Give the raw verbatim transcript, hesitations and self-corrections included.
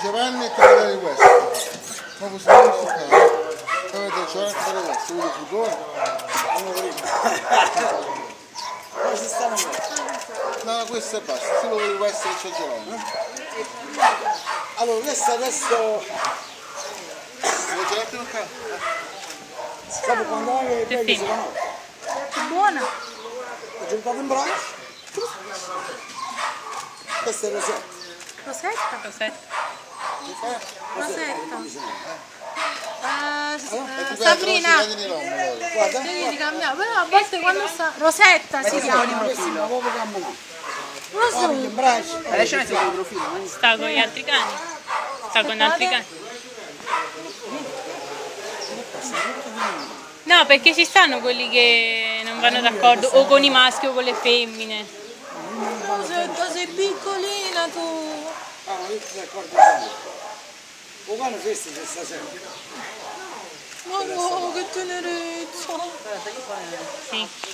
Giovanni e capitano di questo. Ma questo non si fa. Avete Giovanni e capitano di questo, vuole il furgone? Come si stanno messo? No, questo è basta, solo per questo che c'è Giovanni. Allora, questo adesso... Vuoi girarti un capo? Dopo quando vai che prendi si conosce. È buona. Ho giocato in braccio. Questo è il rosetto. Rosetta? Rosetta. Rosetta. Eh, E tu Sabrina. Guarda, Devi ricambiare, però a volte quando sta... Rosetta si chiama. questo ma proprio camminare. Non so. Guarda in braccio. Eh, ce ne sono i profili, ma Sta con gli altri cani. Sta con altri cani. No, perché ci stanno quelli che non vanno d'accordo o con i maschi o con le femmine. Rosetta, sei piccolina tu. Ah, ma io ti sei accorto di o quando festa c'è stasera? Ma no, che tenerezza. Sì.